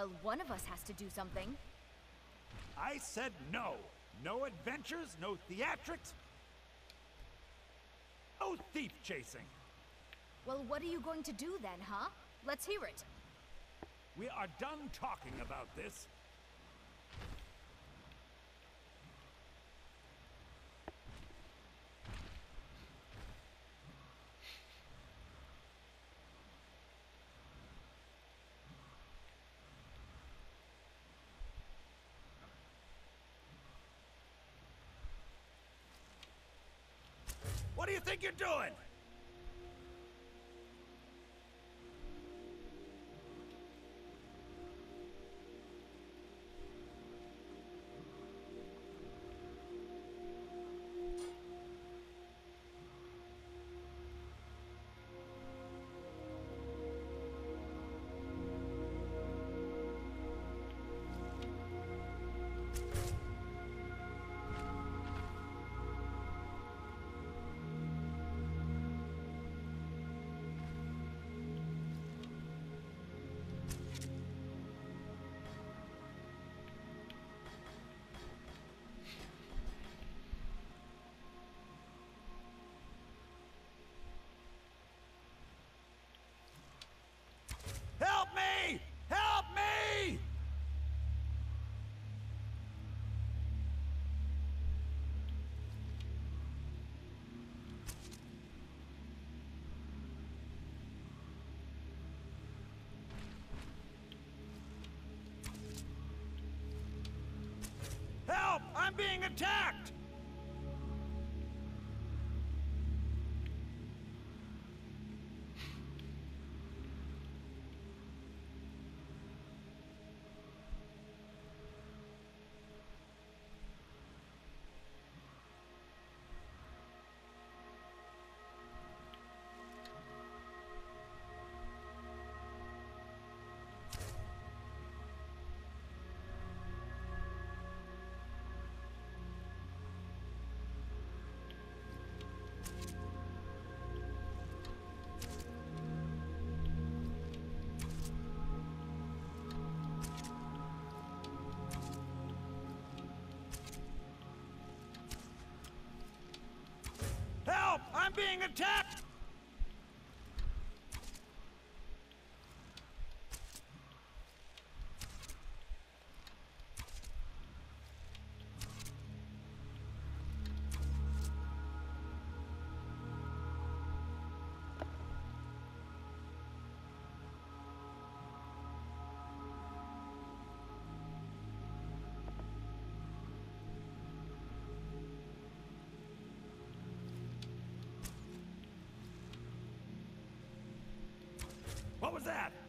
Well, one of us has to do something. I said no. No adventures, no theatrics, no thief chasing. Well, what are you going to do then, huh? Let's hear it. We are done talking about this. What do you think you're doing? Help me! Help me! Help! I'm being attacked! Help! I'm being attacked! What was that?